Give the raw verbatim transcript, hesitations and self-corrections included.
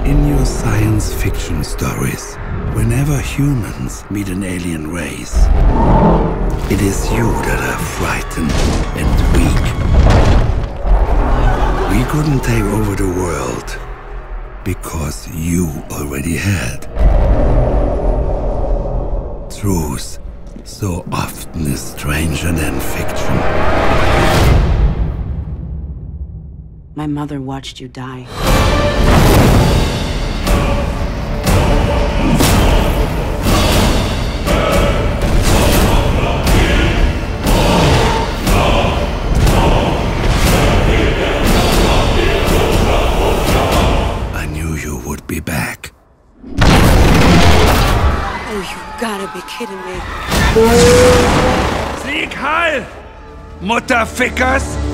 In your science fiction stories, whenever humans meet an alien race, it is you that are frightened and weak. We couldn't take over the world because you already had. Truth so often is stranger than fiction. My mother watched you die. I knew you would be back. Oh, you gotta be kidding me. Sieg heil, Mutterfickers!